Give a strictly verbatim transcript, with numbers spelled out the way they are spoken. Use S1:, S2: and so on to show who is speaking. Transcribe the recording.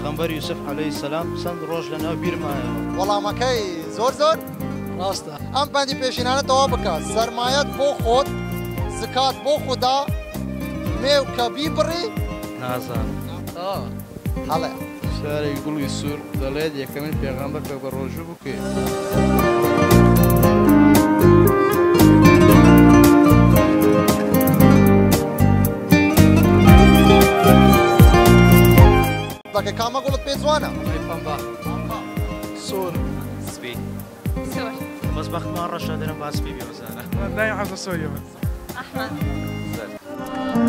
S1: پێغەمبەر یوسف عەلەیهی سەلام چەند ڕۆژ لەناو بیرمایەوە.
S2: وەڵامەکەی زۆر زۆر
S3: ڕاستە.
S2: ئەم پەندی پێشینانە تەواو بکە. سەرمایەت بۆ خۆت، زکات بۆ خوددا، مێو کە بیبڕی
S1: نازانم.
S2: هەڵێ
S3: شارێک گوڵی سوور دەڵێت یەکەمین پێغەمبەر کە بە ڕۆژوو بکەیت.
S2: بەکە کامە گوڵت پێ جوانە؟
S3: پەمبا. سۆر.
S1: سپی.
S4: سۆر.
S1: بەزبەختمان ڕەشە دەرم با سپی بێ بزانە.
S3: نایە حەفە سۆریەوە.
S4: ئەحمەد.
S1: زەرد.